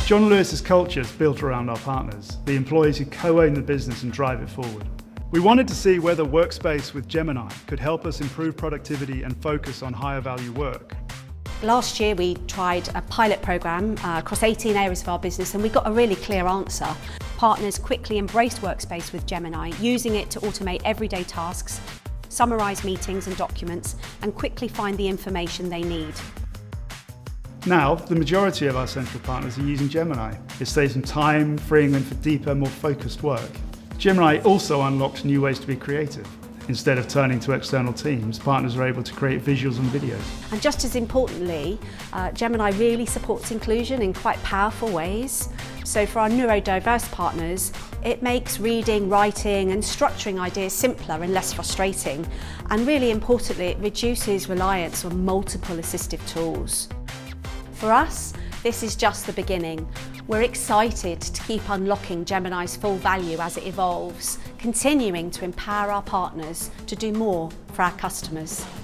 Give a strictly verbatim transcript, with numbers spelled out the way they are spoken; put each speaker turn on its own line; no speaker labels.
John Lewis's culture is built around our partners, the employees who co-own the business and drive it forward. We wanted to see whether Workspace with Gemini could help us improve productivity and focus on higher value work.
Last year we tried a pilot programme uh, across eighteen areas of our business, and we got a really clear answer. Partners quickly embraced Workspace with Gemini, using it to automate everyday tasks, summarise meetings and documents, and quickly find the information they need.
Now, the majority of our central partners are using Gemini. It saves them time, freeing them for deeper, more focused work. Gemini also unlocks new ways to be creative. Instead of turning to external teams, partners are able to create visuals and videos.
And just as importantly, uh, Gemini really supports inclusion in quite powerful ways. So for our neurodiverse partners, it makes reading, writing and structuring ideas simpler and less frustrating. And really importantly, it reduces reliance on multiple assistive tools. For us, this is just the beginning. We're excited to keep unlocking Gemini's full value as it evolves, continuing to empower our partners to do more for our customers.